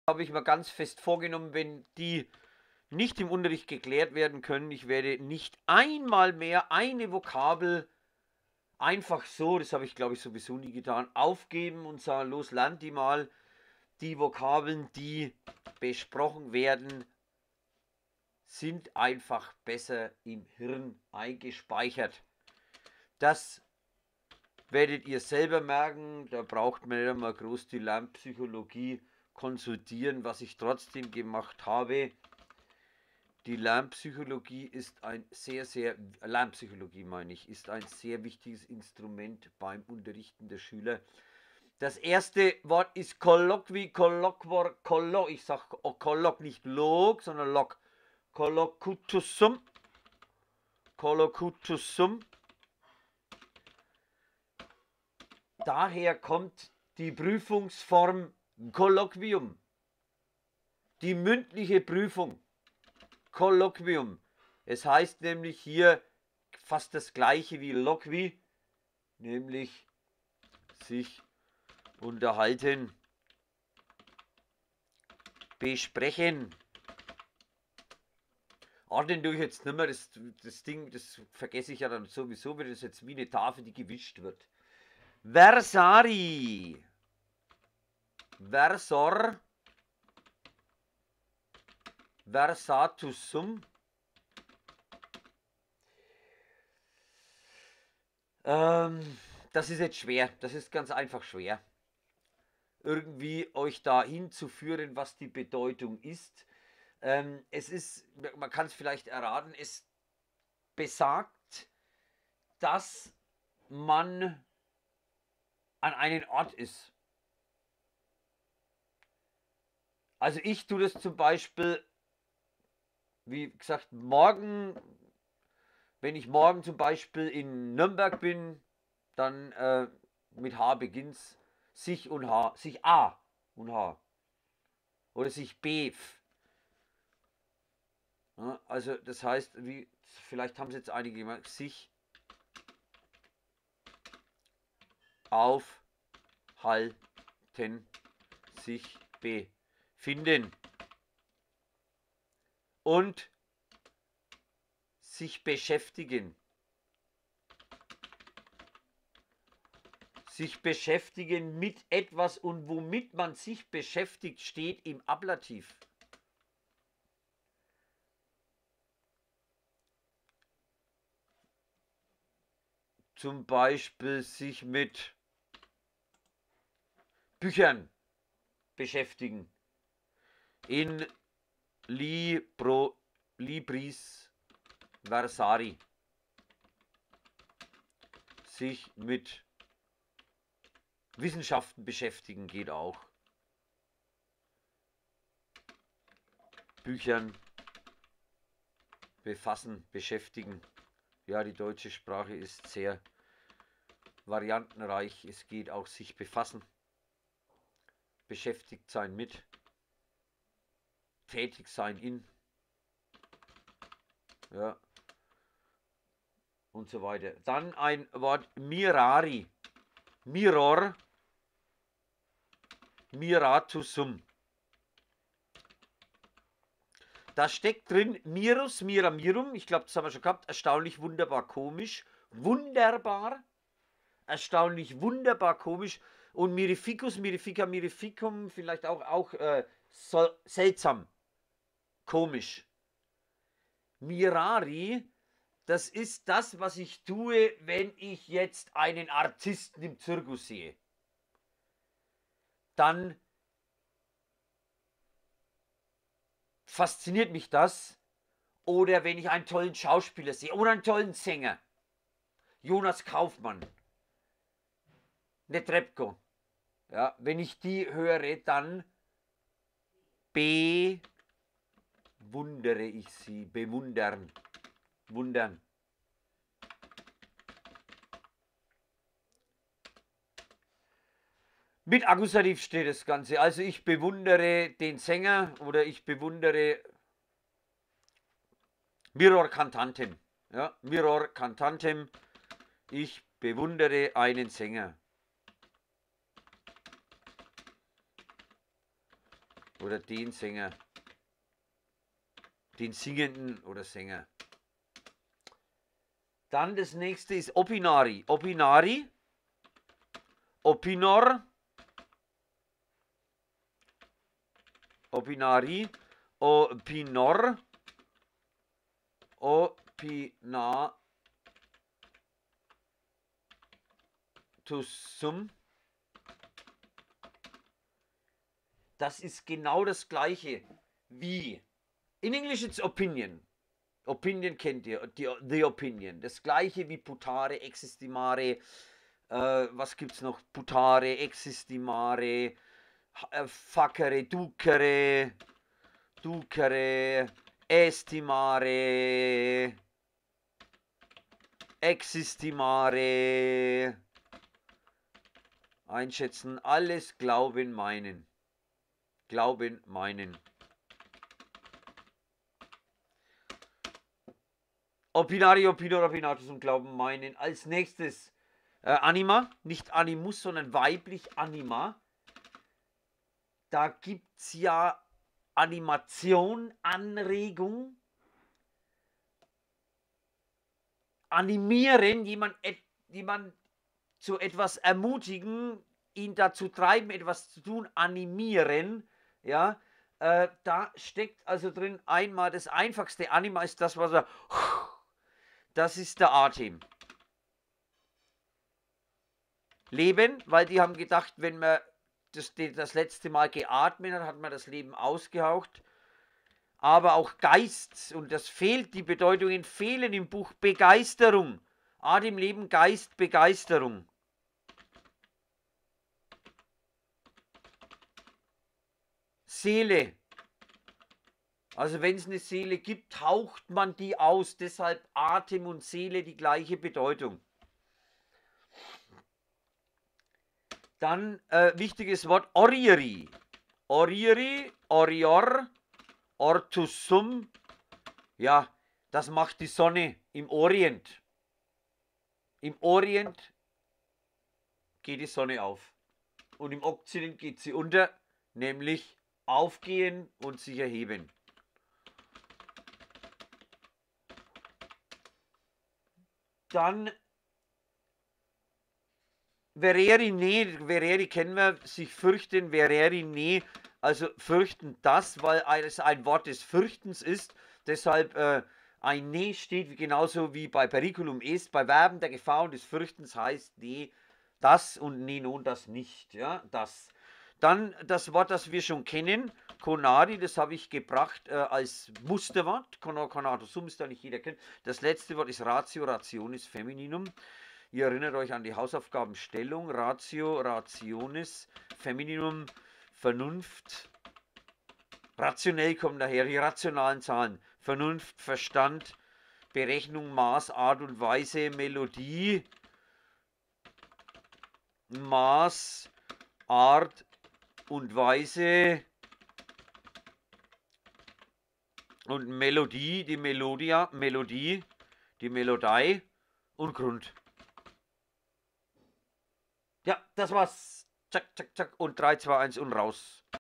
habe ich mir ganz fest vorgenommen, wenn die nicht im Unterricht geklärt werden können, ich werde nicht einmal mehr eine Vokabel einfach so, das habe ich glaube ich sowieso nie getan, aufgeben und sagen, los, lernt die mal. Die Vokabeln, die besprochen werden, sind einfach besser im Hirn eingespeichert. Das werdet ihr selber merken, da braucht man nicht mal groß die Lernpsychologie konsultieren, was ich trotzdem gemacht habe. Die Lernpsychologie ist Lernpsychologie meine ich, ist ein sehr wichtiges Instrument beim Unterrichten der Schüler. Das erste Wort ist Kolloquy, Kolloquor, ich sag Kolloq, nicht Log, sondern Log. Kollocutussum. Kollocutussum. Daher kommt die Prüfungsform Kolloquium. Die mündliche Prüfung. Kolloquium. Es heißt nämlich hier fast das gleiche wie Loqui, nämlich sich unterhalten, besprechen. Ordnen tue ich jetzt nicht mehr, das Ding, das vergesse ich ja dann sowieso, wird das jetzt wie eine Tafel, die gewischt wird. Versari. Versor. Versatussum. Das ist jetzt schwer. Das ist ganz einfach schwer. Irgendwie euch da hinzuführen, was die Bedeutung ist. Es ist, man kann es vielleicht erraten, es besagt, dass man an einen Ort ist. Also ich tue das zum Beispiel, wie gesagt, morgen, wenn ich morgen zum Beispiel in Nürnberg bin, dann mit H beginnt's, sich und H, sich A und H. Oder sich B. Ja, also das heißt, wie, vielleicht haben es jetzt einige gemerkt, sich aufhalten, sich befinden und sich beschäftigen. Sich beschäftigen mit etwas und womit man sich beschäftigt, steht im Ablativ. Zum Beispiel sich mit Büchern beschäftigen. In Libris Versari. Sich mit Wissenschaften beschäftigen geht auch. Büchern befassen, beschäftigen. Ja, die deutsche Sprache ist sehr variantenreich. Es geht auch sich befassen, beschäftigt sein mit, tätig sein in, ja, und so weiter. Dann ein Wort mirari, miror, miratussum. Da steckt drin mirus, miramirum, ich glaube, das haben wir schon gehabt, erstaunlich, wunderbar, komisch, wunderbar, erstaunlich, wunderbar, komisch und mirificus, mirifica, mirificum, vielleicht auch seltsam, komisch. Mirari, das ist das, was ich tue, wenn ich jetzt einen Artisten im Zirkus sehe. Dann fasziniert mich das. Oder wenn ich einen tollen Schauspieler sehe oder einen tollen Sänger. Jonas Kaufmann. Netrebko. Ja, wenn ich die höre, dann bewundere ich sie. Bewundern. Wundern. Mit Akkusativ steht das Ganze. Also ich bewundere den Sänger oder ich bewundere Mirror Cantantem. Ja, Mirror Cantantem. Ich bewundere einen Sänger. Oder den Sänger. Den Singenden oder Sänger. Dann das nächste ist Opinari. Opinari. Opinor. Opinari. Opinor. Opinatusum. Das ist genau das gleiche wie in Englisch it's Opinion. Opinion kennt ihr, the Opinion. Das gleiche wie putare, existimare, was gibt's noch? Putare, existimare, facere, ducere, estimare, existimare, einschätzen, alles glauben, meinen. Glauben, meinen. Opinari, opinor, opinatus und glauben, meinen. Als nächstes Anima, nicht Animus, sondern weiblich Anima. Da gibt es ja Animation, Anregung, animieren, jemand zu etwas ermutigen, ihn dazu treiben, etwas zu tun, animieren, ja, da steckt also drin einmal das einfachste Anima ist das, was er, das ist der Atem. Leben, weil die haben gedacht, wenn man das letzte Mal geatmet hat, hat man das Leben ausgehaucht. Aber auch Geist, und das fehlt, die Bedeutungen fehlen im Buch, Begeisterung. Atem, Leben, Geist, Begeisterung. Seele. Also wenn es eine Seele gibt, haucht man die aus. Deshalb Atem und Seele die gleiche Bedeutung. Dann wichtiges Wort Orieri. Orieri, Orior, Ortusum. Ja, das macht die Sonne im Orient. Im Orient geht die Sonne auf. Und im Okzident geht sie unter, nämlich aufgehen und sich erheben. Dann Vereri kennen wir, sich fürchten, Vereri, also fürchten das, weil es ein Wort des Fürchtens ist, deshalb ein Ne steht genauso wie bei Periculum est, bei Verben der Gefahr und des Fürchtens heißt Ne das und Ne non das nicht, ja, das. Dann das Wort, das wir schon kennen, Conadi, das habe ich gebracht als Musterwort, Conatus sum ist da nicht jeder kennt. Das letzte Wort ist Ratio, Rationis Femininum. Ihr erinnert euch an die Hausaufgabenstellung, Ratio, Rationis, Femininum, Vernunft. Rationell kommen daher die rationalen Zahlen. Vernunft, Verstand, Berechnung, Maß, Art und Weise, Melodie. Maß, Art und Weise und Melodie, die Melodie, die Melodei und Grund. Ja, das war's. Zack, zack, zack und 3, 2, 1 und raus.